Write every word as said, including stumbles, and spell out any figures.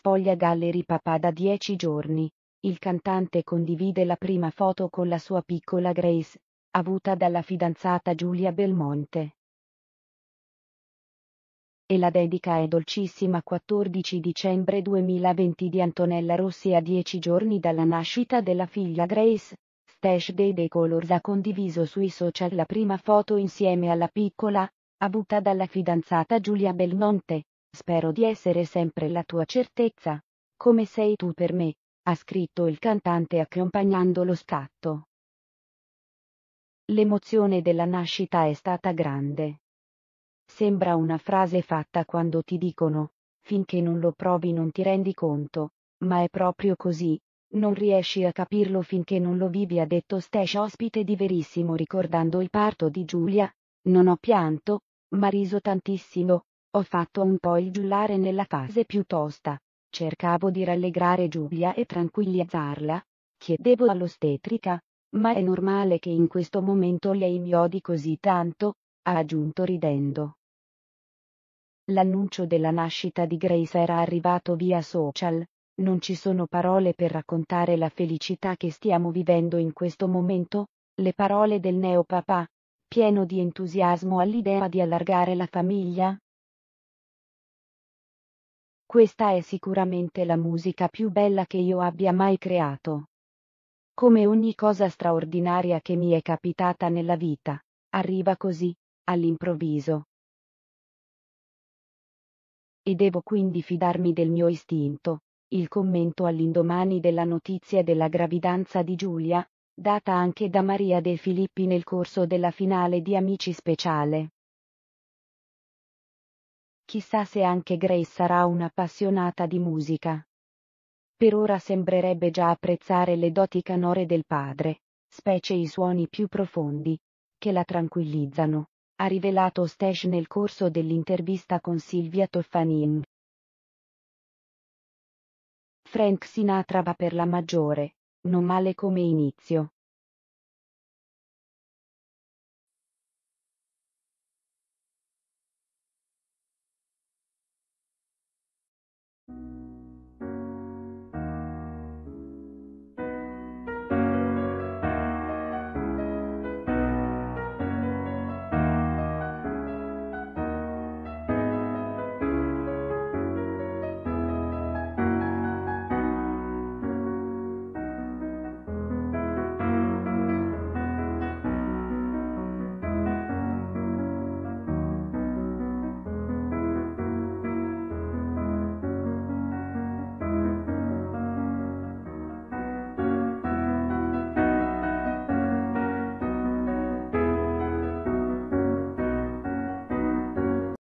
sfoglia Gallery Papà da dieci giorni. Il cantante condivide la prima foto con la sua piccola Grace, avuta dalla fidanzata Giulia Belmonte. E la dedica è dolcissima. Quattordici dicembre duemilaventi di Antonella Rossi. A dieci giorni dalla nascita della figlia Grace, Stash Dede Colors ha condiviso sui social la prima foto insieme alla piccola, avuta dalla fidanzata Giulia Belmonte. Spero di essere sempre la tua certezza, come sei tu per me, ha scritto il cantante accompagnando lo scatto. L'emozione della nascita è stata grande. Sembra una frase fatta quando ti dicono, finché non lo provi non ti rendi conto, ma è proprio così, non riesci a capirlo finché non lo vivi, ha detto Stash, ospite di Verissimo, ricordando il parto di Giulia. Non ho pianto, ma riso tantissimo, ho fatto un po' il giullare nella fase più tosta, cercavo di rallegrare Giulia e tranquillizzarla, chiedevo all'ostetrica, ma è normale che in questo momento lei mi odi così tanto, ha aggiunto ridendo. L'annuncio della nascita di Grace era arrivato via social. Non ci sono parole per raccontare la felicità che stiamo vivendo in questo momento, le parole del neopapà, pieno di entusiasmo all'idea di allargare la famiglia. Questa è sicuramente la musica più bella che io abbia mai creato. Come ogni cosa straordinaria che mi è capitata nella vita, arriva così, all'improvviso. E devo quindi fidarmi del mio istinto. Il commento all'indomani della notizia della gravidanza di Giulia, data anche da Maria De Filippi nel corso della finale di Amici Speciale. Chissà se anche Grace sarà un'appassionata di musica. Per ora sembrerebbe già apprezzare le doti canore del padre, specie i suoni più profondi, che la tranquillizzano, ha rivelato Stash nel corso dell'intervista con Silvia Toffanin. Frank Sinatra va per la maggiore, non male come inizio.